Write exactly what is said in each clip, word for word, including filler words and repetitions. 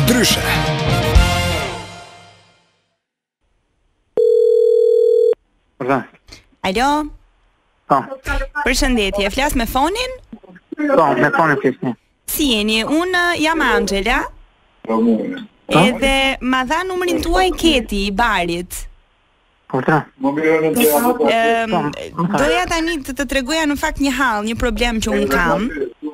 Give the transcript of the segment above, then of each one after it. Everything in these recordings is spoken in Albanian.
Ndryshe. Alo? Po. Përshëndetje, flas me fonin? Po, me fonin flisni. Si jeni? Unë jam Angela. Edhe ma dha numrin tuaj Keti i barit. Po tra. Ehm, doja tani të të tregoja në fakt një hall, një problem që un kam.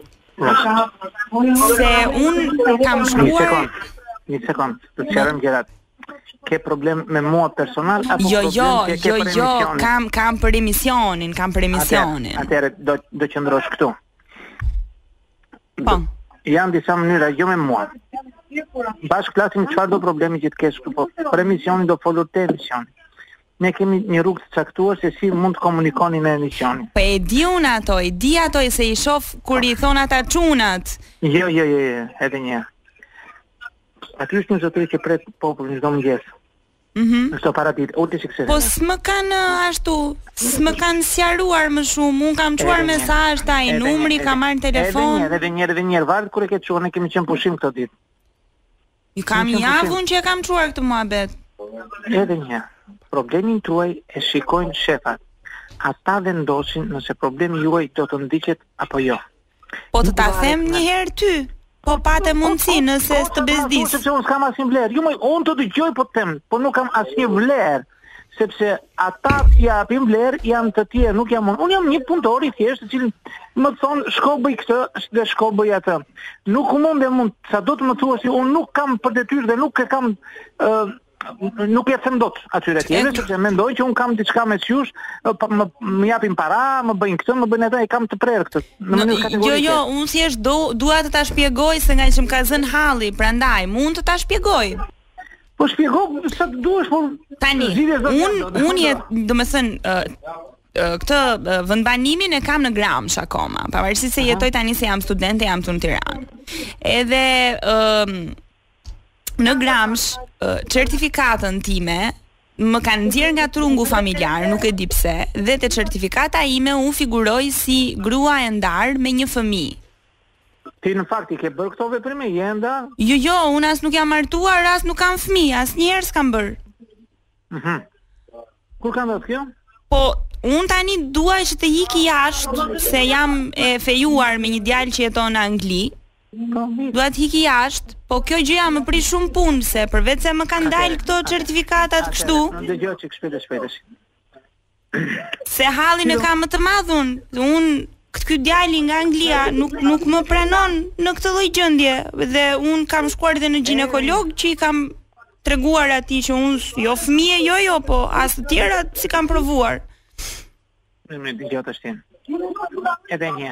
Se un kam Një shkuar. sekond. Një sekond. Të sqarojmë gjërat. Ke problem me mua personal apo Jo, problem jo, që ke jo, për jo, emisionin? kam kam për emisionin, kam për emisionin. Atëherë do do qëndrosh këtu. Po. Janë disa mënyra, jo me mua. Bashkë flasim çfarë do problemi që të kesh këtu, po për emisionin do folur te emisioni. Ne kemi një rrugë të caktuar se si mund të komunikoni në emisionin. Po e di unë ato, e di ato se i shoh kur i thon ata çunat. Jo, jo, jo, jo, edhe një. Aty është një zotëri që pret popullin çdo mëngjes. Mhm. Në këto paraditë, ulti sikse. Po s'më kanë ashtu, s'më kanë sqaruar më shumë. Un kam çuar Edhe një. mesazh taj, Edhe numri, një, kam marrë në Edhe telefon. një, edhe një, edhe një, varet kur e ke çuar, ne kemi qenë pushim këto ditë. Ju kam Në qenë një pushim. javë unë që e kam çuar këtë muhabet. Edhe një. Problemin tuaj e shikojnë shefat. Ata vendosin nëse problemi juaj do të ndiqet apo jo. Po të ta them një herë ty. Po patë mundësi nëse të bezdis. Sepse unë s'kam asnjë vlerë. Ju më unë të dëgjoj po të them, po nuk kam asnjë vlerë. Sepse ata që japin vlerë janë të tjerë, nuk jam unë. Unë jam një punëtor i thjeshtë, i cili më thon shko bëj këtë dhe shko bëj atë. Nuk mundem mund, sa do të më thua si unë nuk kam për detyrë dhe nuk e kam ë nuk e them dot atyre tjerë, sepse mendoj që un kam diçka me sjush, më më japin para, më bëjnë këtë, më bëjnë atë, e kam të prerë këtë në mënyrë kategorike. Jo, jo, unë thjesht do dua të ta shpjegoj se nga që më ka zënë halli, prandaj mund të ta shpjegoj. Po shpjego sa të duash, po tani un un jet, domethënë këtë vendbanimin e kam në Gramsh akoma, pavarësisht se jetoj tani se jam studente, jam këtu në Tiranë. Edhe ëm në Gramsh, certifikatën time më kanë nxjerr nga trungu familjar, nuk e di pse, dhe te certifikata ime u figuroj si grua e ndarë me një fëmijë. Ti në fakt i ke bërë këto veprime jenda? Jo, jo, unë as nuk jam martuar, as nuk kam fëmijë, asnjëherë s'kam bër. Mhm. Kur kanë dhënë kjo? Po, unë tani dua që të iki jashtë, se jam e fejuar me një djalë që jeton në Angli. Dua të iki jashtë, po kjo gjëja më prish shumë punë, se përveç se më kanë dalë këto certifikatat kështu. Dëgjoj çik shpejt e shpejt. Se hallin e kam më të madh unë. Unë ky djali nga Anglia nuk nuk më pranon në këtë lloj gjendje dhe un kam shkuar edhe në ginekolog që i kam treguar atij që un jo fëmijë, jo jo, po as të tjerat si kam provuar. Më dëgjoj tash ti. Edhe një.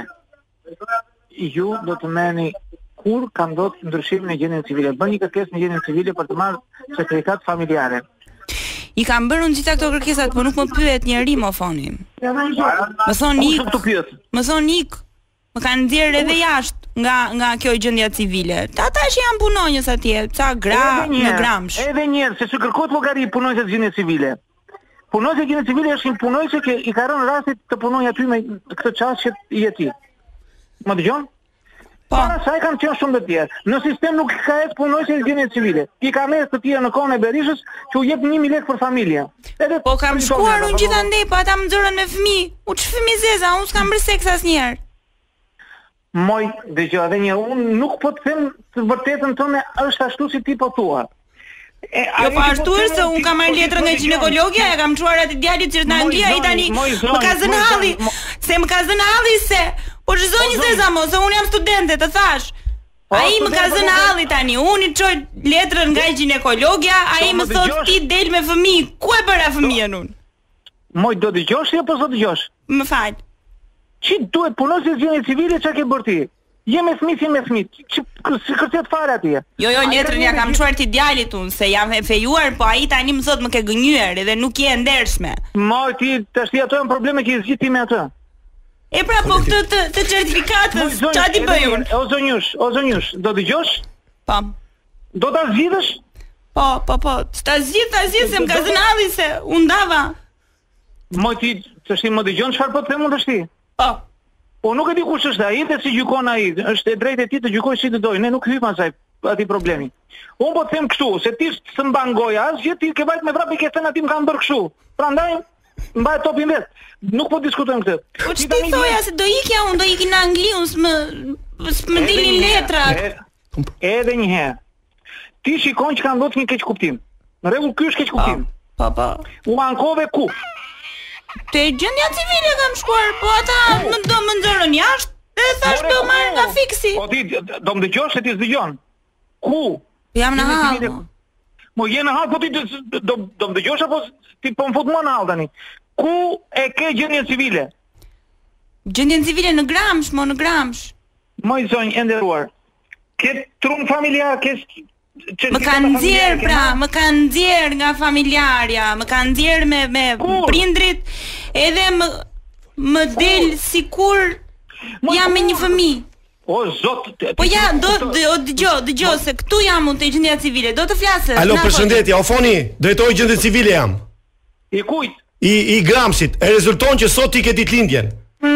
Ju do të merrni kur ka ndodhur ndryshim në gjendjen civile. Bën një kërkesë në gjendjen civile për të marrë certifikat familjare. I kam bërë unë gjitha këto kërkesat, po nuk më pyet njëri më foni. Më thon ik. Më thon ik. Më kanë nxjerrë edhe jashtë nga nga kjo gjendja civile. Ata që janë punonjës atje, ca gra në Gramsh. Edhe një herë, se s'u kërkohet llogari punonjës gjendje civile. Punonjës gjendje civile është një punonjës që i ka rënë rastit të punojë aty me këtë çast që i jeti. Më dëgjon? Po. Para sa i kanë qenë shumë të tjerë. Në sistem nuk ka et punojëse në gjendje civile. I ka mes të tjerë në kohën e Berishës që u jep një mijë lekë për familje. Edhe po kam shkuar unë gjithandej, po ata më nxorën me fëmijë. U ç'fëmijë zeza, unë s'kam bërë seks asnjëherë. Moj, dëgjoj, edhe një unë nuk po të them të vërtetën tonë është ashtu si ti po thua. E, jo po ashtu është se unë kam marrë letrën nga ginekologja, e kam çuar atë djalit që është në Angli, ai tani më ka zënë halli, se më ka zënë halli se po ç'zoni zeza mo, se unë jam studente, të thash. Ai më ka zënë halli tani, unë i çoj letrën nga ginekologja, ai më thotë ti del me fëmijë. Ku e bëra fëmijën unë? Moj, do dëgjosh apo s'do dëgjosh? Më fal. Çi duhet punonjës gjendje civile çka ke bërë ti? Je me fëmijë si me fëmijë. Çi kërcet fare atje. Jo, jo, letrën ja kam çuar ti djalit unë, se jam e fejuar, po ai tani më thotë më ke gënyer edhe nuk je e ndershme. Moj, ti tash ti ato janë probleme që i zgjidh ti me atë. E pra po këtë të, të certifikatës, ç'a ti bëj unë? O zonjush, o zonjush, do dëgjosh? Po. Do ta zgjidhësh? Po, po, po, ta zgjidh, ta zgjidh se më ka zënë halli se u ndava. Moj ti, tash ti më dëgjon çfarë po të them unë tash ti? Po. Po nuk e di kush është ai, dhe si gjykon ai, është e drejtë e tij të gjykojë si të dojë. Ne nuk hyjmë asaj aty problemi. Unë po të them kështu, se ti së mban goja asgjë, ti ke vajt me vrapi ke thënë aty më kanë bërë kështu. Prandaj mbaj topin vet. Nuk po diskutojmë këtë. Po ç'ti thoja se do ikja unë, do ikin në Angli, unë s'më s'më dilin letrat. Edhe një herë. Ti shikon që kanë dhënë një keq kuptim. Në rregull, ky është keq kuptim. Po po. U ankove ku? Te gjendja civile kam shkuar, po ata më do më nxorën jashtë dhe thash do marr nga fiksi. Po ti do më dëgjosh se ti s'dëgjon. Ku? Jam në hall. Mo je në hall, po ti do do më dëgjosh apo ti po më fut mua në hall tani? Ku e ke gjendjen civile? Gjendjen civile në Gramsh, mo në Gramsh. Moj zonjë e nderuar. Ke trun familjar, ke Më kanë nxjerr pra, më kanë nxjerr nga familjarja, më kanë nxjerr me me prindrit, edhe më më del sikur jam me një fëmijë. O zot. Po ja, do dëgjoj, dëgjoj se këtu jam unë te gjendja civile. Do të flasësh. Alo, përshëndetje, Ofoni, drejtori i gjendjes civile jam. I kujt? I i Gramshit. E rezulton që sot ti ke ditëlindjen.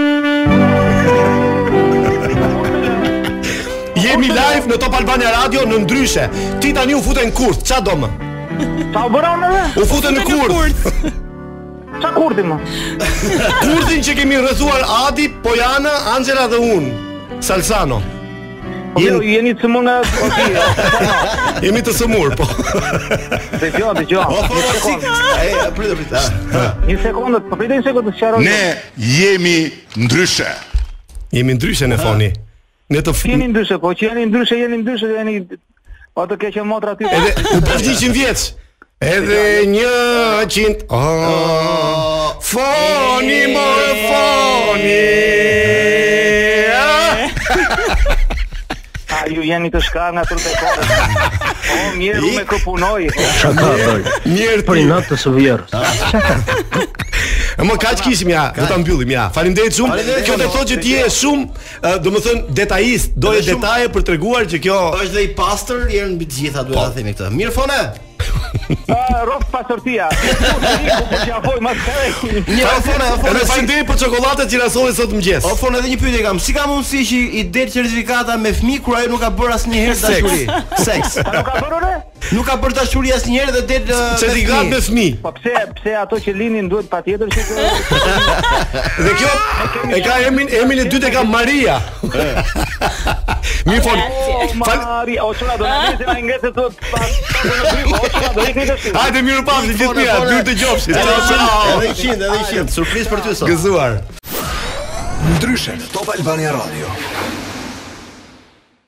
Jemi live në Top Albania Radio në ndryshe. Ti tani u futen në kurth, ç'a do më? Sa u bëron edhe? U futen në kurth. Ç'a kurthi më? Kurthin që kemi rrethuar Adi, Pojana, Angela dhe unë. Salsano. Po jeni jeni të sëmur nga Jemi të sëmur, po. Dëgjoj, dëgjoj. Ai, prit, prit. Një sekondë, po pritej një sekondë të sqaroj. Ne jemi ndryshe. Jemi ndryshe në Foni. Ne të jeni ndryshe, po që jeni ndryshe, jeni ndryshe, jeni o të keqë motra aty. Edhe u bësh njëqind vjeç. Edhe një qind. Oh, Foni more Foni. A ju jeni të shkar nga turpe kohë. O, mirë u me këpunoj. Shaka, doj. Mirë për i natë të së vjerës. E më kaq kishim ja, do ta mbyllim ja. Faleminderit shumë. Kjo do thotë që ti je shumë, domethënë detajist, doje detaje për treguar që kjo është dhe i pastër, janë mbi të gjitha, duhet ta themi këtë. Mirë fone. Ah, rrok pastortia. Po javoj më herë. Një fone, fone. Edhe faleminderit për çokoladat që na solli sot mëngjes. O fone, edhe një pyetje kam. Si ka mundësi që i det certifikata me fëmijë kur ai nuk ka bërë asnjëherë dashuri? Seks. Nuk ka bërë? Nuk ka bërë dashuri asnjëherë dhe det certifikat me fëmijë. Po pse pse ato që linin duhet patjetër që Dhe kjo e ka emrin emrin e dytë e ka Maria. Mi fol. Maria, o çuna do të thënë se ngjetë të hajde mirë pafshi gjithë mira, dyrt të gjofshit. Edhe qind, edhe qind. Surprizë për ty sot. Gëzuar. Ndryshe në Top Albania Radio.